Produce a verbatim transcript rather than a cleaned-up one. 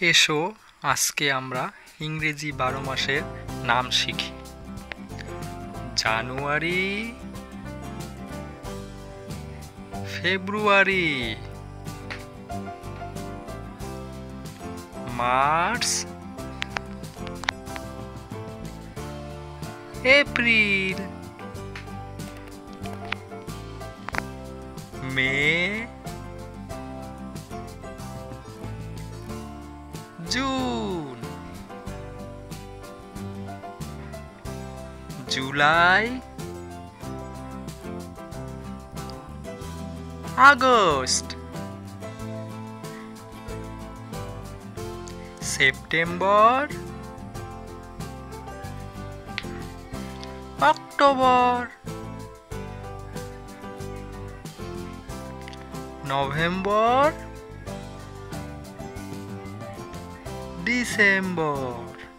এসো আজকে আমরা ইংরেজি বারো মাসের নাম শিখি। জানুয়ারি, ফেব্রুয়ারি, মার্চ, এপ্রিল, মে, জুন, জুলাই, আগস্ট, সেপ্টেম্বর, অক্টোবর, নভেম্বর, ডিসেম্বর।